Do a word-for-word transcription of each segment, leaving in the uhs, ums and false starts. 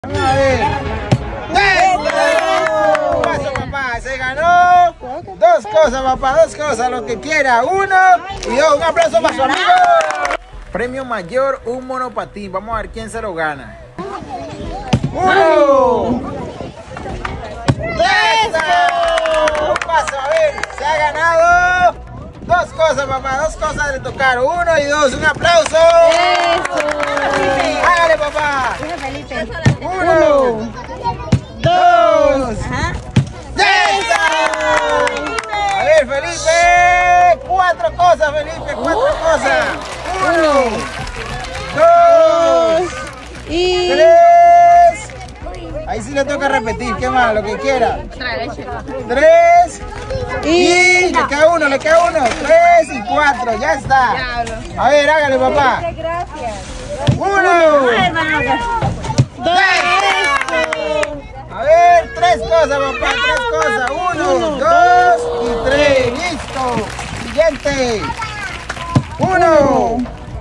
Vamos a ver. ¡Eso! Paso, papá. Se ganó dos cosas, papá. Dos cosas. Lo que quiera. Uno y dos. Un aplauso para su amigo. Premio mayor, un monopatín. Vamos a ver quién se lo gana. ¡Uno! ¡Eso! Paso, a ver. Se ha ganado dos cosas, papá. Dos cosas de tocar. Uno y dos. Un aplauso. ¡Eso! Hágale, papá. Felipe. Uno, dos, Ajá. ¡eso! A ver, Felipe, cuatro cosas, Felipe, cuatro cosas. Uno, dos, Y tres. Ahí sí le toca repetir, ¿qué más? Lo que quiera. Tres. Y le queda uno, le queda uno. Tres y cuatro, ya está. A ver, hágale, papá. Uno. dos. A ver, tres cosas, papá, tres cosas. Uno, dos y tres. Listo. Siguiente. Uno,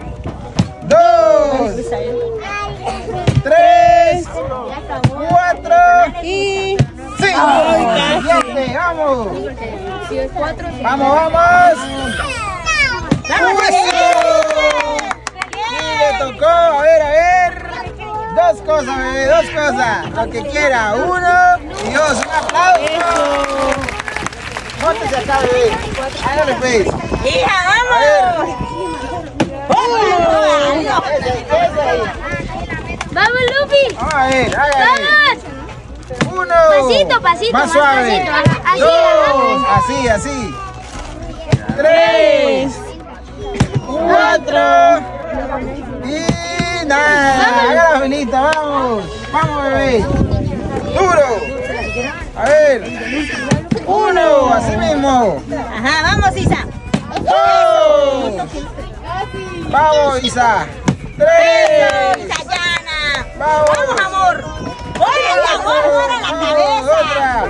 dos, tres, cuatro Y cinco. Siguiente, vamos. Vamos, vamos. ¡Eso! Sí, le tocó. A ver, a ver. Dos cosas, bebé, dos cosas. Lo que quiera. Uno y dos. Un aplauso. Móntese acá, bebé. Hágale, pues. ¡Hija, A ver. vamos! ¡Vamos! Ese, ese. ¡Vamos, Luffy! Vamos a ver, hágale. ¡Vamos! Uno. Pasito, pasito, Más más suave. pasito. Así, Dos. Así, así. Tres. Cuatro. Y nada. Haga la velita, vamos. Vamos, bebé. Duro. A ver. Uno. Así mismo. Ajá, vamos, Isa. Dos. Vamos, Isa. Tres. Isa, Yana. Vamos. Vamos, amor. ¡Órale, amor! ¡Órale la cabeza! Otra.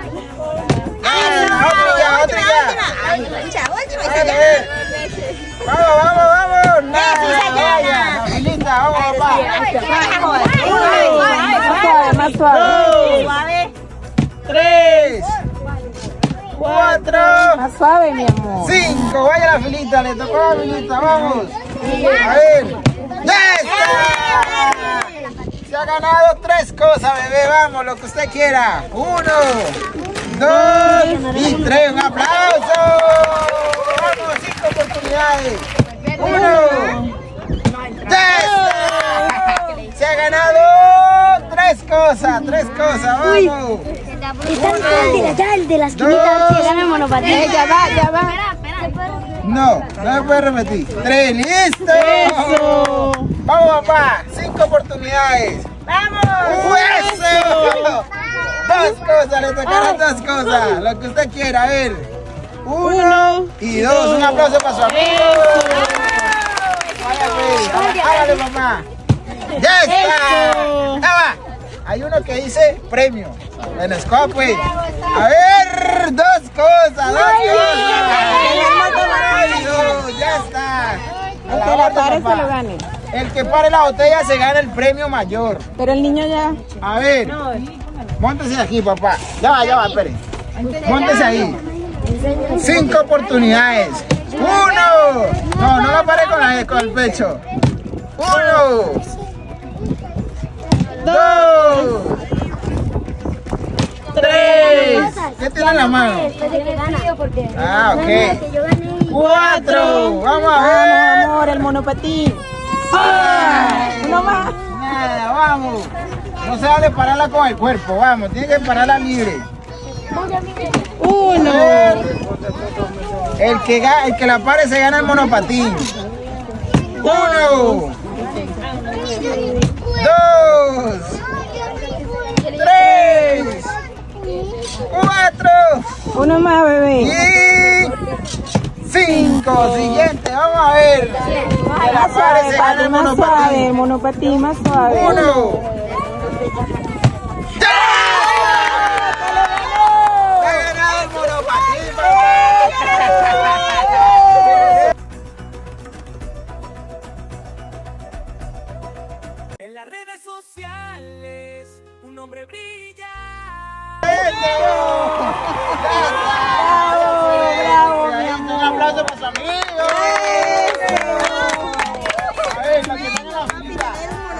Ah, otra ya, otra ya. Ay, última, última, Isa, Hágale, a Yana. ver. Vamos, vamos, vamos. Nada, Isa, vaya. Yana. Facilita, vamos, papá. Vamos, Uno. suave, más suave. Dos. Suave. Tres. Cuatro. Más suave, mi amor. Cinco. Vaya la filita, le tocó la filita, vamos. A ver. ¡Ya está! Se ha ganado tres cosas, bebé. Vamos, lo que usted quiera. Uno, dos y tres. Un aplauso. Vamos, cinco oportunidades. Uno. ¡Ya está! Se ha ganado tres cosas, tres cosas. Vamos. Está el de allá, el de la esquinita, Dos. que gana el monopatín. Eh, ya va, ya va. No, no me puede repetir. Tres, listo. Eso. Vamos, papá. Cinco oportunidades. ¡Vamos! ¡Eso! Dos cosas, le tocaron dos cosas. Lo que usted quiera, a ver. Uno y dos. Un aplauso para su amigo. Vaya, pues. Hágale, mamá. ¡Ya está! Ya va. Hay uno que dice premio. En escoba, pues. A ver, dos cosas, dos cosas. Ay, dos, ya está. A la que la orden, pare papá. se lo gane. El que pare la botella se gana el premio mayor. Pero el niño ya. A ver, móntese aquí, papá. Ya va, ya va, espere. Móntese ahí. Cinco oportunidades. Uno. No, no la pare con, la, con el pecho. Uno. Dos. Tres. ¿Qué tiene en la mano? Después de que gana. Porque Ah, ok. que yo gané. Cuatro. Vamos a Vamos, ver. amor, el monopatín. Ah, Uno más. Nada, vamos. No se vale pararla con el cuerpo, vamos. Tiene que pararla libre. A Uno. ver. El que, ga- el que la pare se gana el monopatín. Uno. Dos. Tres. Cuatro. Uno más, bebé. Y cinco. Siguiente, vamos a ver. El que la Más pare suave, se gana papi, el más suave. monopatín. El monopatín más suave. Uno. ¡Ya! ¡Se ha ganado el monopatín, papá! En las redes sociales nombre brilla. ¡Eso! ¡Bravo! ¡Bravo! Un aplauso para su amigo. A ver, para que tengan la fila.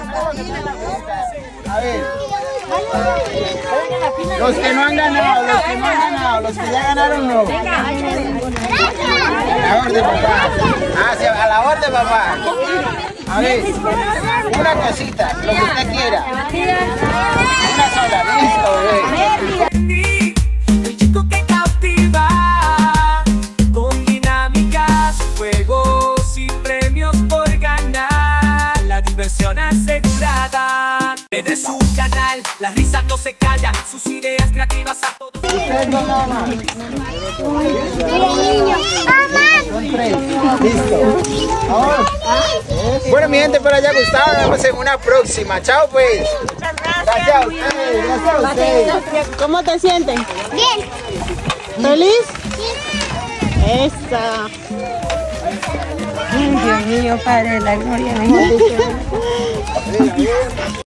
A ver. Los que no han ganado, los que no han ganado, los que ya ganaron no. A la orden, papá. Ah, sí, a la orden, papá. A ver, una cosita, lo que usted quiera. Una sola, listo, bebé. El chico que cautiva, con dinámicas, juegos y premios por ganar. La diversión asegurada. Desde su canal, la risa no se calla, sus ideas creativas a todos. Ustedes no nada más. Son tres. Listo. Ahora. Bueno, mi gente, espero haya gustado. Nos vemos en una próxima. Chao, pues. Gracias a ustedes. Gracias a ustedes. ¿Cómo te sientes? Bien. ¿Feliz? Sí. Esa. Dios mío, Padre de la gloria, mejor dicho.